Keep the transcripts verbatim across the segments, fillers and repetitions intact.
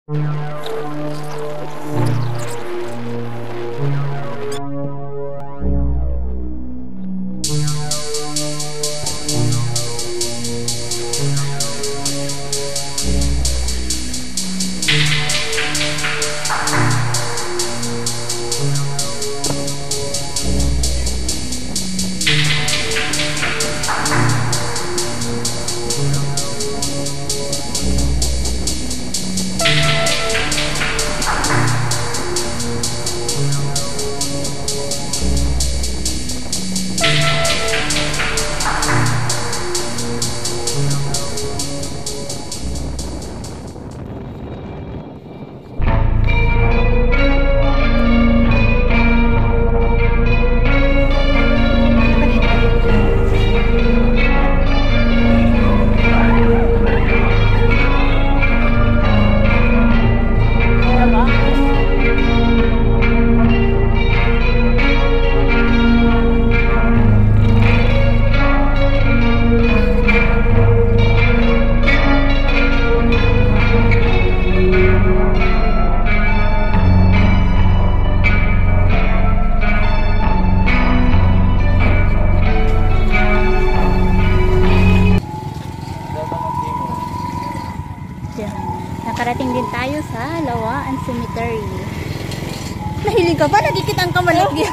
Nakarating din tayo sa Lawaan Cemetery. Nahiling ka ba? Nagkikitang ka malag yan.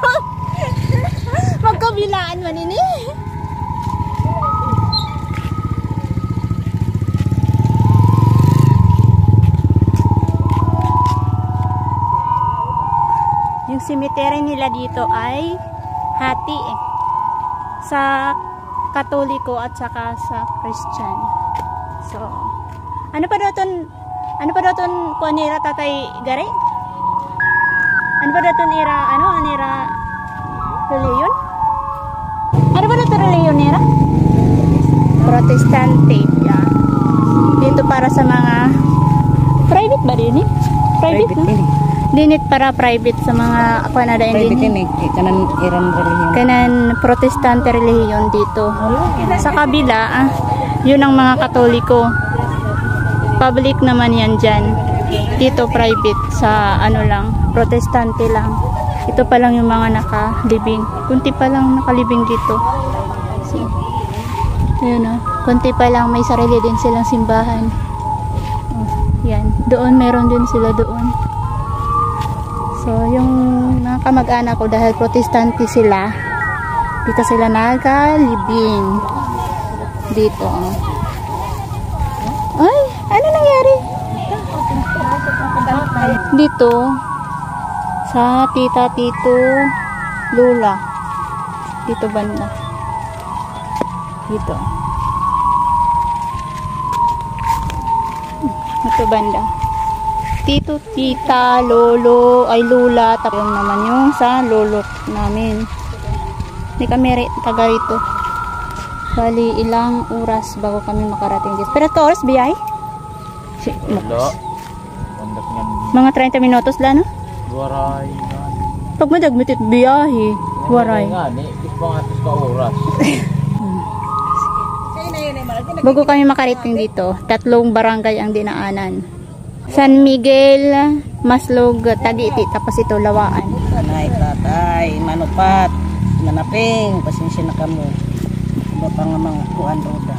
Magkabilaan man ini. Yung cemetery nila dito ay hati eh. Sa Katoliko at saka sa Christian. So, ano pa doon? Ano pa doon kuan nila Tatay Gary? Ano pa doon ira ano anira reliyon? Ano ba doon reliyon nila? Protestante. Yeah. Dito para sa mga private ba din eh? Private, private no? Dinit para private sa mga ako na dahil din. Private eh. Kanan iran reliyon. Kanan Protestante reliyon dito. Sa kabila, ah, yun ang mga Katoliko. Public naman yan dyan. Dito private sa ano lang, Protestante lang. Ito pa lang yung mga nakalibing. Kunti pa lang nakalibing dito. See? Ayun o. Kunti pa lang may sarili din silang simbahan. Oh, yan. Doon meron din sila doon. So yung mga kamag-anak ko dahil Protestante sila, dito sila nakalibing. Dito oh. Ay! Ano nangyari? Dito sa tita, tito, lula. Dito banda. Dito. Dito banda. Tito, tita, lolo, ay lula. Tapos yung naman yung sa lolo namin. Hindi kami taga rito. Bali, ilang oras bago kami makarating dito. Pero to oras, biyay? Si, mga thirty minutos lang, no? Waray. Pag madagmitit, biyahe. Waray. Bago kami makarating dito, tatlong barangay ang dinaanan. San Miguel, Maslog, Tagiti, tapos ito, Lawaan. Tanay, tatay, manupat, nanaping, pasensya na kamo. Iba pa nga mga kuan roda.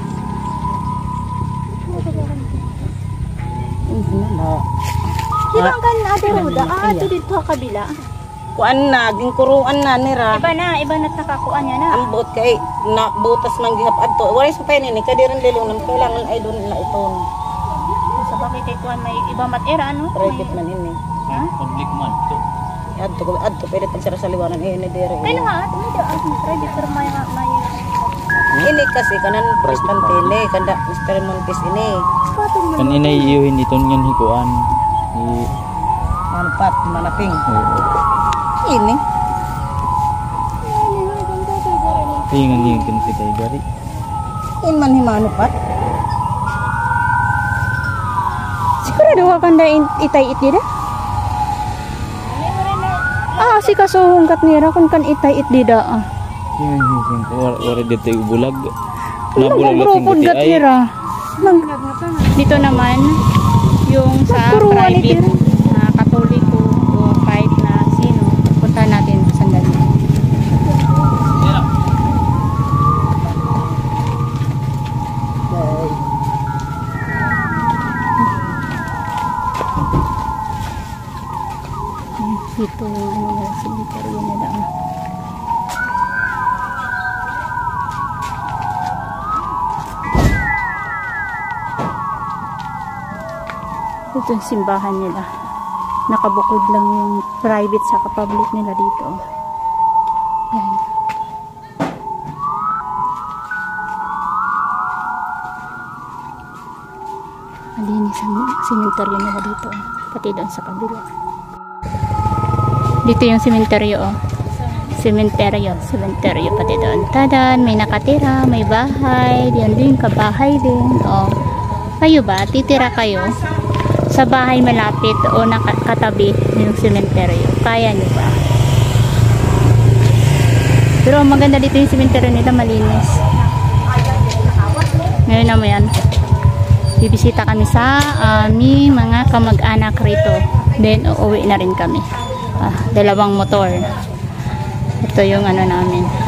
Ibang kan na roda. Ah, ito dito sa kabila. Kuan na, gingkuruan na nira. Iba na, iba na nakakuan niya na. Ambot kay na butas man gihap adto. Wala sa pay ni kadiran lilong kailangan ay doon na ito. Sa bakit kay kuan may iba matera ano? Private man ini. Ha? Public man to. Adto ko adto pwede pag sira sa liwanan eh ni dire. Kaya nga, ito medyo ang private pero may may ini kasi kanan Protestante ni kanda Mister Montes ini. Kan inay iyuhin ito nyan hikuan. Manpat manaping. Ini. Tingnan niyo kan kita dari. In man himanupat. Sigurado ka kanda itay iti da? Ah, si kasuhong kat nira kun kan itay it dida ah. Yung yung wala dito yung bulag. Nabulag gat nira. Dito naman yung sa private na Katoliko o kahit na sino, punta natin sandali. Dito yung ano nila, cemetery nila. Ito yung simbahan nila. Nakabukod lang yung private sa public nila dito. Yan. Malinis ang sementeryo nila dito. Pati doon sa kabila. Dito yung sementeryo. Oh. Sementeryo. Sementeryo pati doon. Tadan, may nakatira, may bahay. Diyan din, kabahay din. Oh. Kayo ba? Titira kayo? Sa bahay malapit o nakatabi yung sementeryo. Kaya nyo ba? Pero maganda dito yung sementeryo nila, malinis. Ngayon naman yan. Bibisita kami sa aming mga kamag-anak rito. Then uuwi na rin kami. Ah, dalawang motor. Ito yung ano namin.